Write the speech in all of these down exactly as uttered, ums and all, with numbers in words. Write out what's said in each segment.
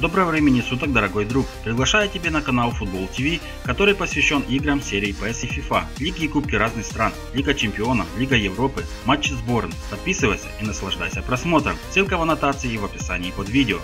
Доброго времени суток, дорогой друг! Приглашаю тебя на канал Футбол ТВ, который посвящен играм серии пи эс и FIFA, лиги и кубки разных стран, Лига Чемпионов, Лига Европы, матчи сборных. Подписывайся и наслаждайся просмотром. Ссылка в аннотации и в описании под видео.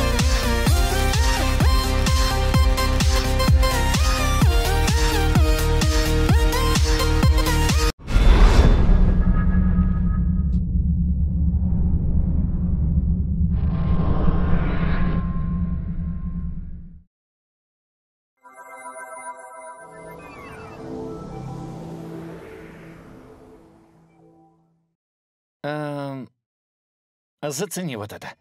Эм, зацени вот это.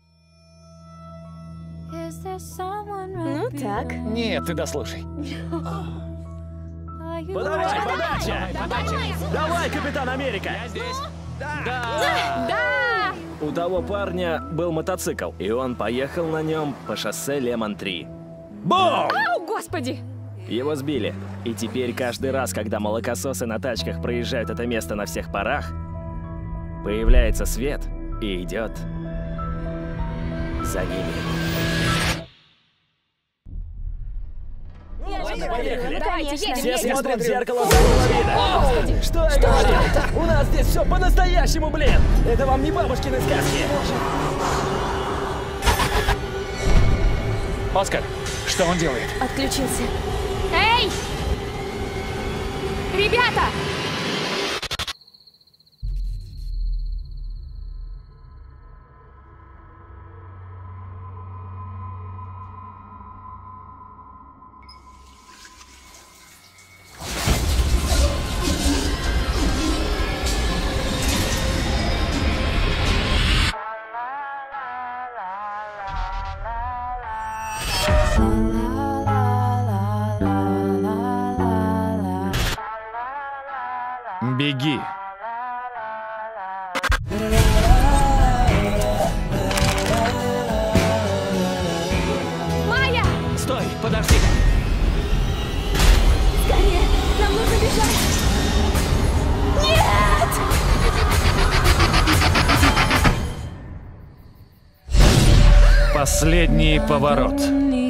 Ну так. Нет, ты дослушай. Подавай, подача! Давай, Капитан Америка! Я здесь. Да! Да! Да! У того парня был мотоцикл, и он поехал на нем по шоссе Лемон три. Бум! Ау, господи! Его сбили. И теперь каждый раз, когда молокососы на тачках проезжают это место на всех парах, появляется свет и идет за ними. Ладно, поехали. Давайте, Все едем, едем. смотрят в зеркало заднего вида. Господи, Что я говорю? У нас здесь все по-настоящему, блин! Это вам не бабушкины сказки. Оскар, что он делает? Отключился. Эй! Ребята! Беги. Майя! Стой, подожди. Скорее! Нам нужно бежать! Нет! Последний поворот.